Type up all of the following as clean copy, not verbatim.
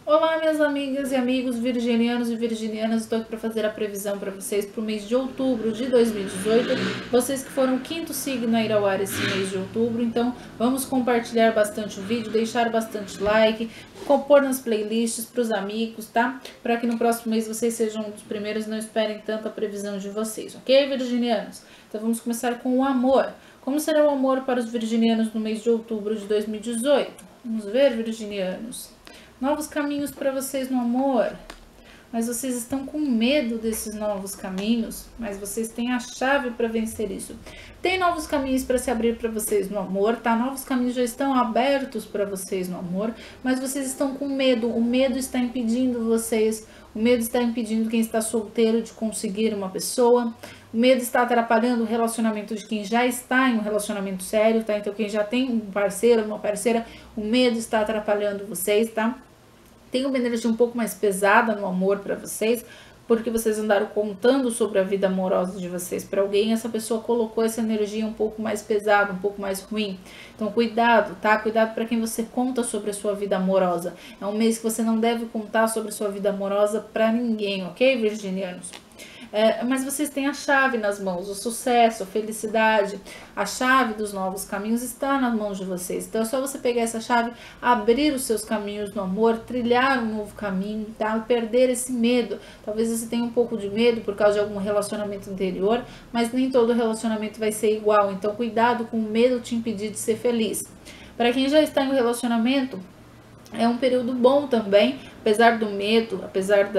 Olá, minhas amigas e amigos virginianos e virginianas, estou aqui para fazer a previsão para vocês para o mês de outubro de 2018. Vocês que foram o quinto signo a ir ao ar esse mês de outubro, então vamos compartilhar bastante o vídeo, deixar bastante like, compor nas playlists para os amigos, tá? Para que no próximo mês vocês sejam um dos primeiros e não esperem tanto a previsão de vocês, ok, virginianos? Então vamos começar com o amor. Como será o amor para os virginianos no mês de outubro de 2018? Vamos ver, virginianos. Novos caminhos para vocês no amor, mas vocês estão com medo desses novos caminhos, mas vocês têm a chave para vencer isso. Tem novos caminhos para se abrir para vocês no amor, tá? Novos caminhos já estão abertos para vocês no amor, mas vocês estão com medo. O medo está impedindo vocês, o medo está impedindo quem está solteiro de conseguir uma pessoa. O medo está atrapalhando o relacionamento de quem já está em um relacionamento sério, tá? Então quem já tem um parceiro, uma parceira, o medo está atrapalhando vocês, tá? Tem uma energia um pouco mais pesada no amor para vocês, porque vocês andaram contando sobre a vida amorosa de vocês para alguém, essa pessoa colocou essa energia um pouco mais pesada, um pouco mais ruim. Então cuidado, tá? Cuidado para quem você conta sobre a sua vida amorosa. É um mês que você não deve contar sobre a sua vida amorosa para ninguém, ok, virginianos? Mas vocês têm a chave nas mãos, o sucesso, a felicidade, a chave dos novos caminhos está nas mãos de vocês. Então é só você pegar essa chave, abrir os seus caminhos no amor, trilhar um novo caminho, tá? Perder esse medo. Talvez você tenha um pouco de medo por causa de algum relacionamento anterior, mas nem todo relacionamento vai ser igual. Então cuidado com o medo te impedir de ser feliz. Para quem já está em um relacionamento, é um período bom também, apesar do medo, apesar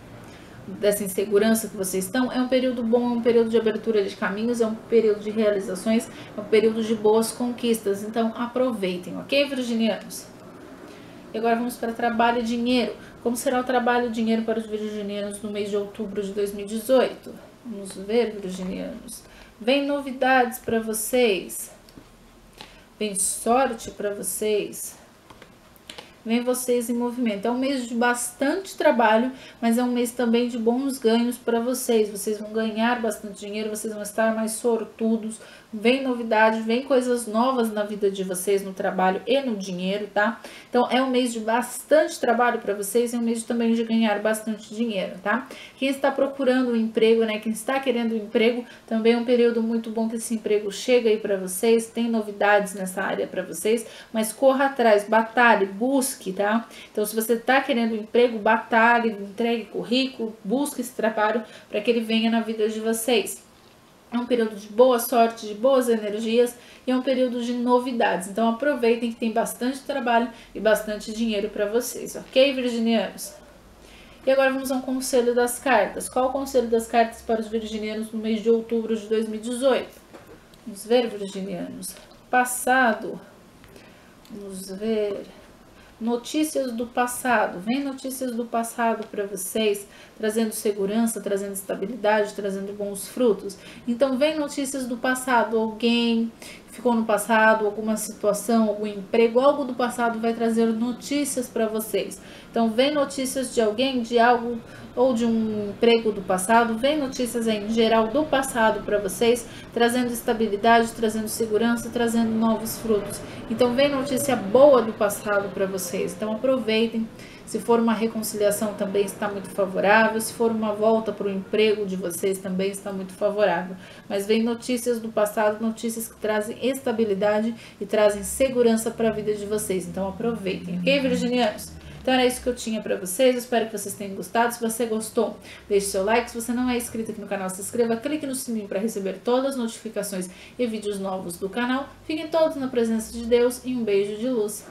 dessa insegurança que vocês estão, é um período bom, é um período de abertura de caminhos, é um período de realizações, é um período de boas conquistas, então aproveitem, ok, virginianos? E agora vamos para trabalho e dinheiro. Como será o trabalho e dinheiro para os virginianos no mês de outubro de 2018? Vamos ver, virginianos. Vem novidades para vocês, vem sorte para vocês. Vem vocês em movimento. É um mês de bastante trabalho, mas é um mês também de bons ganhos para vocês. Vocês vão ganhar bastante dinheiro, vocês vão estar mais sortudos. Vem novidade, vem coisas novas na vida de vocês, no trabalho e no dinheiro, tá? Então é um mês de bastante trabalho para vocês, é um mês também de ganhar bastante dinheiro, tá? Quem está procurando um emprego, né? Quem está querendo um emprego, também é um período muito bom que esse emprego chega aí para vocês. Tem novidades nessa área para vocês, mas corra atrás, batalhe, busque, tá? Então se você está querendo um emprego, batalhe, entregue currículo, busque esse trabalho para que ele venha na vida de vocês. É um período de boa sorte, de boas energias e é um período de novidades. Então aproveitem que tem bastante trabalho e bastante dinheiro para vocês, ok, virginianos? E agora vamos a um conselho das cartas. Qual o conselho das cartas para os virginianos no mês de outubro de 2018? Vamos ver, virginianos. Passado. Vamos ver. Notícias do passado, vem notícias do passado para vocês, trazendo segurança, trazendo estabilidade, trazendo bons frutos. Então vem notícias do passado, alguém ficou no passado, alguma situação, algum emprego, algo do passado vai trazer notícias para vocês. Então vem notícias de alguém, de algo ou de um emprego do passado, vem notícias aí, em geral do passado para vocês, trazendo estabilidade, trazendo segurança, trazendo novos frutos. Então vem notícia boa do passado para vocês, então aproveitem. Se for uma reconciliação também está muito favorável, se for uma volta para o emprego de vocês também está muito favorável. Mas vem notícias do passado, notícias que trazem estabilidade e trazem segurança para a vida de vocês, então aproveitem, ok, virginianos? Então era isso que eu tinha para vocês, eu espero que vocês tenham gostado. Se você gostou, deixe seu like. Se você não é inscrito aqui no canal, se inscreva, clique no sininho para receber todas as notificações e vídeos novos do canal. Fiquem todos na presença de Deus e um beijo de luz.